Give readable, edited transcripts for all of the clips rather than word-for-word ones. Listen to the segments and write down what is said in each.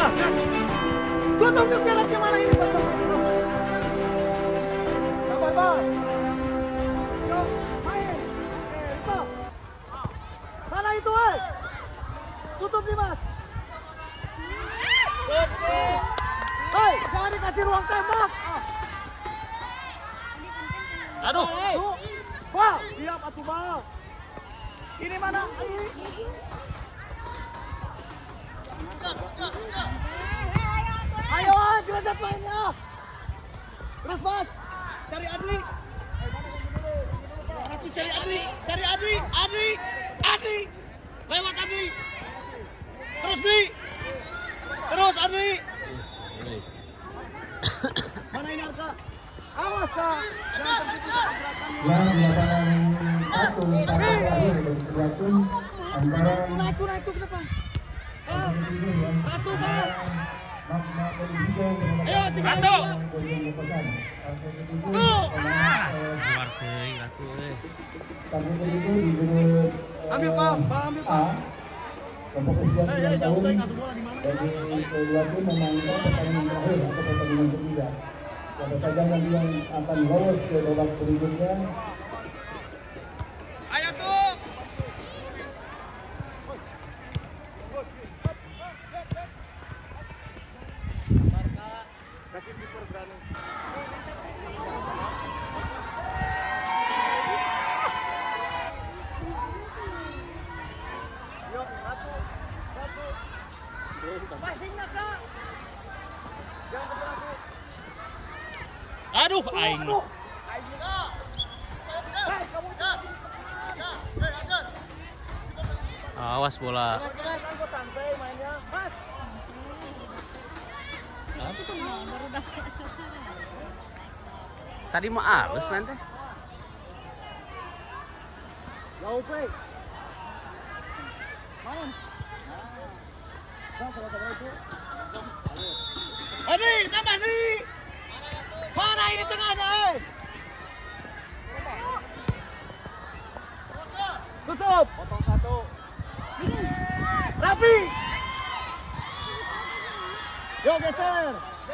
Tutup nih jarak gimana ini Bang? Sabar Bang. Yuk, main. Stop. Mana itu, woi? Tutup nih, Mas. Hei, jangan dikasih ruang tembak. Aduh. Bang, siap atuh Bang. Ini mana? Ayo, derajat mainnya. Terus Mas, cari Adli. Ratu cari Adli, Adli. Lewat Adli. Terus Di. Terus Adli. Mana ini Arka? Awas Kak. Jangan tertipu gerakan. Ratu ke depan. Ratu Bang. Ayo, 3 Ratu. Keluar teuing Ratu euy. Ambil Bang, ambil Bang. Untuk usia 9 tahun bagi kedua tim memainkan pertandingan terakhir atau pertandingan ketiga. Siapa saja nanti yang akan lolos ke babak berikutnya. Ayo tuh. Kasih kiper berani. Yuk, satu. Passing nak Kak. Jangan ke aku. Aduh, aing. Awas bola. Santai mainnya. Mas. Tadi mah halus nanti. Jauh, Frey. Main. Sama-sama itu. Adi, tambah nih. Mana ini tengahnya, Tutup. Potong satu. Rapi. Yuk geser.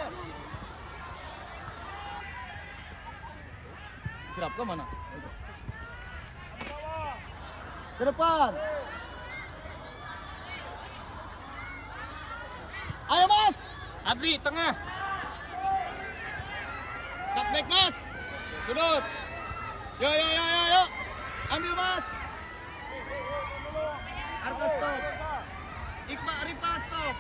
Serap ke mana? Ke depan. Ayo Mas. Adli tengah. Cut back Mas. Sudut. Yo. Ambil Mas. Arka stop. Iqbal Rifa stop.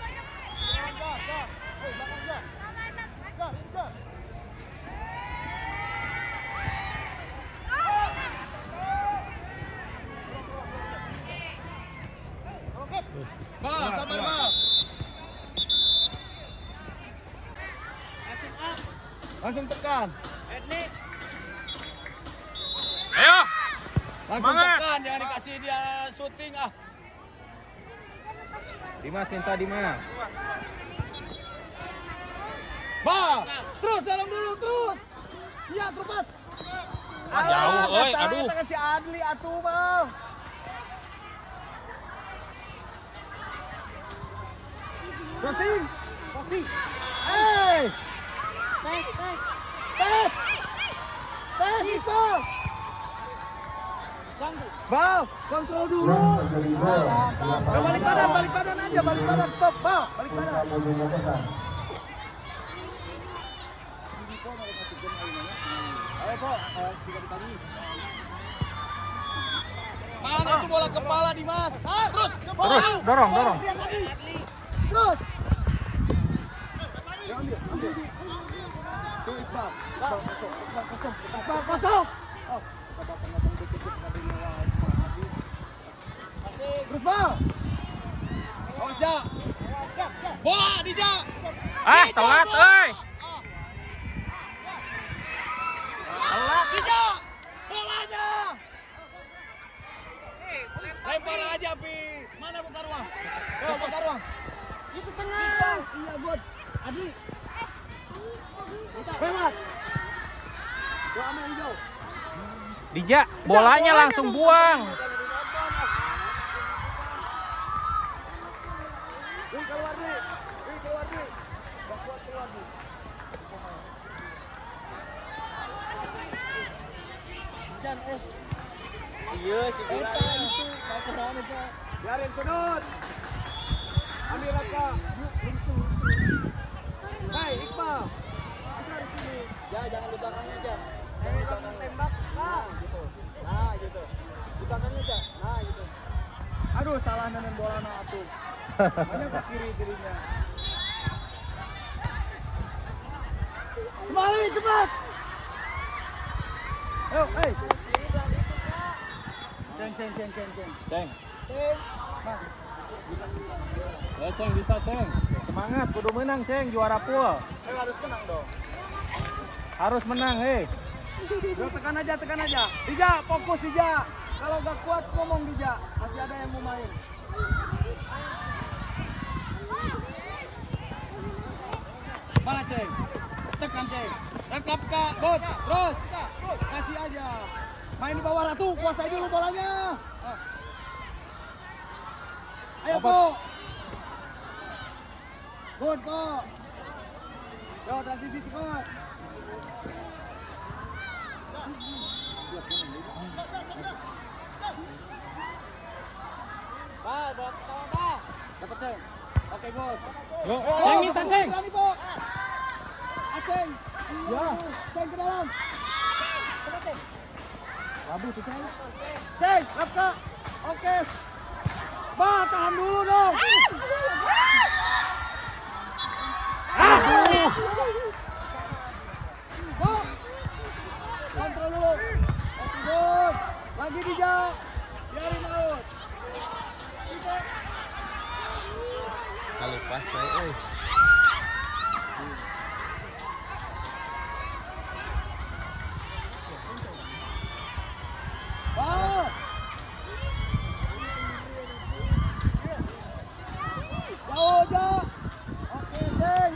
Bang, sabar Bang. Langsung tekan. Ayo. Langsung Semangat. tekan, jangan dikasih dia syuting ah. Dimas minta Dimas. Bang, terus dalam dulu terus. Iya, terus Mas. Jauh, oi, aduh. Kita kasih Adli atuh, Bang. Crossing. Tes, Ipa. Bang, kontrol dulu. Balik badan aja, balik badan, stop, Bang, balik badan. Ayo, Pak, mana tuh bola kepala Dimas? Terus, dorong. Terus. Ambil. Tuh Iqbal. Kosong. Oh, terus Bang. Awas Ja. Bola di Ja. Telat euy. Telat di Ja. Bolanya. Lempar aja, Pi. Mana buka ruang? Oh, buka ruang. Itu tengah. Iya, God. Adli. Lewat. Doa sama hijau. Dija, bolanya langsung buang. Wih, keluar nih. Wih, keluar nih. Gak kuat keluar nih. Iya sih. Biarin sudut. Ambil apa? Hei, Iqbal. Kita di sini. Ya, jangan di belakangnya aja. Di belakang tembak. Nah, gitu. Nah, gitu. Di belakangnya aja. Nah, gitu. Aduh, salah nenen bola na atuh. Banyak ke kiri-kirinya. Kembali, cepat. Ayo, hei. Ceng. Ceng. Ya Ceng, bisa Ceng. Semangat, kudu menang Ceng, juara pool. Harus menang dong. Harus menang, hei. Yo, tekan aja. Dija, fokus Dija. Kalau gak kuat ngomong Dija. Masih ada yang mau main. Mana Ceng? Tekan Ceng. Rekap Kak, God. Terus. Kasih aja. Main di bawah Ratu, kuasai dulu bolanya. Ayo Po. Good Po. Yo, transisi cepat. Dapat Ceng. Oke, good. Yo, Ceng minta Ceng. Berani Po. Ceng. Ya. Ceng ke dalam. Labu tuh Ceng. Ceng, Rafka. Oke. Bah, tahan dulu dong. Aduh. Bah. Kontrol dulu. Oke, good. Lagi Dija. Biarin out. Kalau pas saya, Bah. Jauh aja. Oke, Ceng.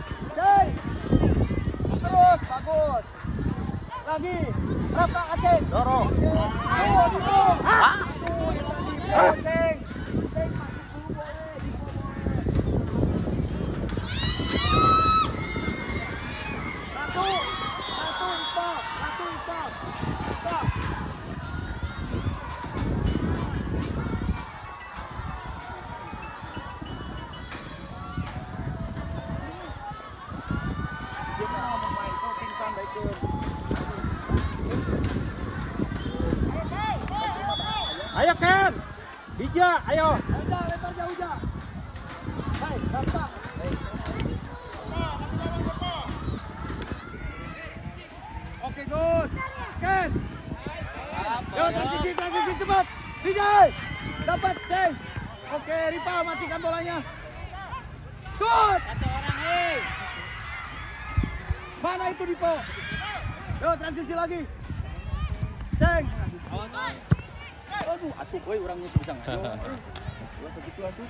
Terus, bagus. Lagi. Rafka, Ceng. Dorong. Ayo, dulu. Aduh, Ceng. Ceng, masuk dulu boleh. Ratu, Iqbal. Stop. Dia mau main kok pingsan baiknya. Ayo Ken. Dija, ayo. Aja, lempar jauh aja. Hai, Rafka. Oke, good. Ken. Yo, transisi cepat. Dija. Dapat, Ceng. Oke, Ripa matikan bolanya. Shoot. Mana itu Dipo? Yo, transisi lagi. Ceng. Aduh, asup, woi orangnya bisa nggak? Gua segitu asup.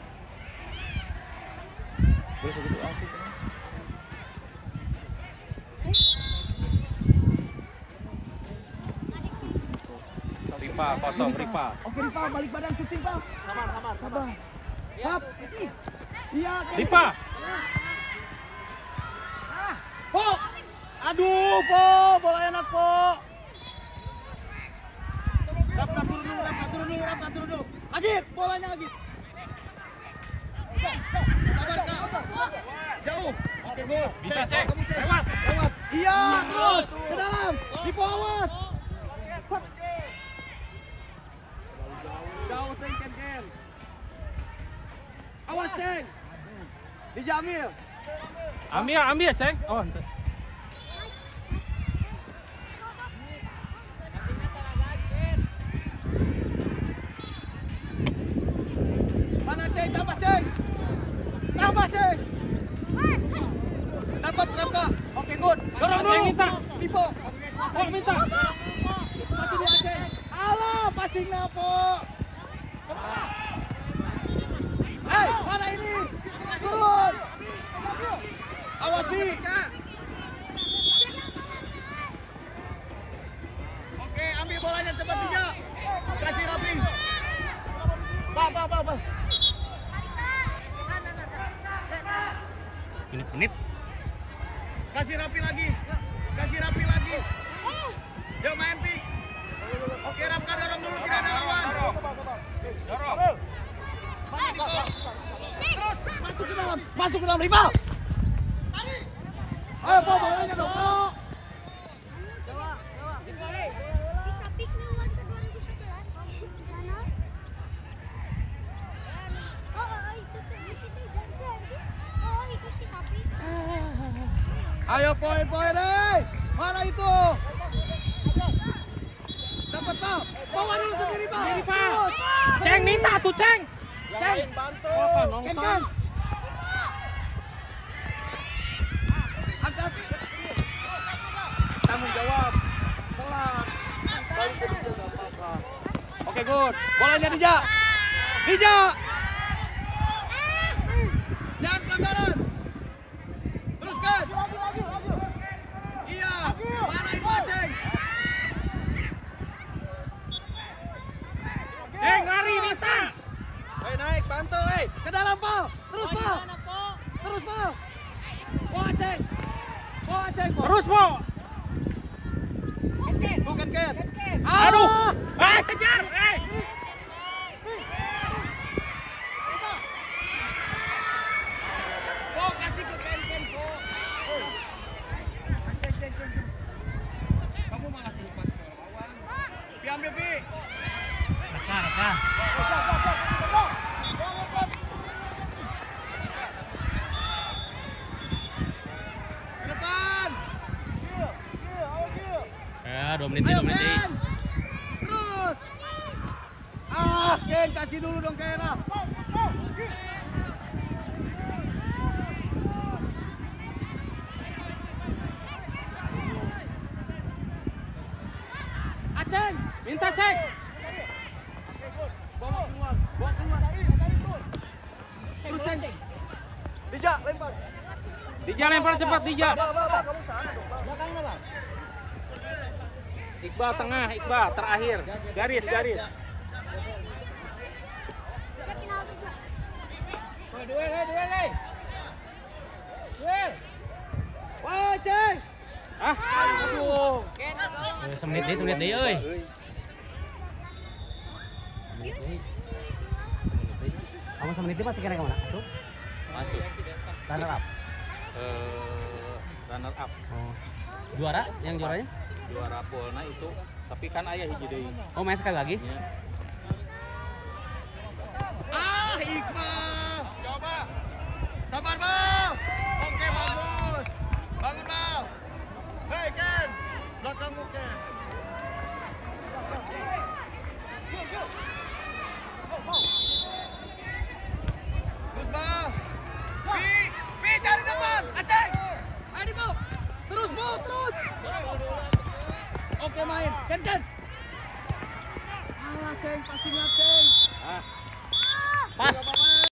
Ripa, kosong Ripa. Oke, Ripa, balik badan syuting, Pak. Sabar. Hap. Iya, Ken. Ripa. Po. Aduh, Po, bola enak, Po. Rafka turun dulu. Lagi, bolanya lagi. Sabar, Kak. Jauh. Oke, go. Bisa, Ceng. Kamu, Ceng. Lewat. Iya, terus. Ke dalam. Dipo, awas. Jauh, Ceng, Ken. Awas, Ceng. Dijamil. Ambil Ceng. Oh, ente. Mana Ceng? Tambah Ceng. Dapat Rafka. Oke, good. Dorong dulu. Ceng minta. Dipo. Oh, minta. Satu dua Ceng. Alah, passing na Po. Hei, mana ini? Turun. Awas nih. Oke, ambil bolanya cepat Dija. Kasih Rafi. Bah. Menit-menit. Kasih rapi lagi. Kasih rapi lagi. Yuk main Pi. Oke Rapka dorong dulu tidak ada lawan. Dorong. Terus masuk ke dalam rival. Ayo Po, bolanya dong Po. Bisa pick luar ke 2011. Itu di situ janji. Oh, itu si sapi. Ayo poin-poin deh. Mana itu? Dapat Pak. Bawa dulu sendiri Pak. Sendiri, Pak. Ceng minta tuh, Ceng. Ceng. Apa nonton? Ken. Angkat. Tanggung jawab. Telat. Oke, good. Bolanya Dija. Dija. Jangan pelanggaran. Teruskan. Iya. Mana itu Aceng? Lari bisa. Naik, bantu, Ke dalam Pak. Terus Pak. Terus Pak. Wah Aceng. Wah Aceng. Terus, Po. Bukan Ken. Aduh. Kejar. Po kasih ke Ken Po. Ceng. Kamu malah lepas ke lawan. Pi ambil Pi. Reka. Ke depan. 2 menit, Ayo 2 menit. Ken. Terus. Ken kasih dulu dong Ken lah. Aceng. Minta, Ceng. Bawa keluar. Terus Ceng. Dija lempar. Dija lempar cepat, Dija. Bawa kamu sana dong. Iqbal tengah, Iqbal terakhir. Garis. Duel. Wah, Ceng. Aduh. Semenit deh, euy. Kamu sama itu masih kira kemana? Masuk. Runner up. Runner up. Oh. Juara? Yang juaranya? Juara Polna itu. Tapi kan ayah hiji deui. Oh, main sekali lagi? Ya. Iqbal.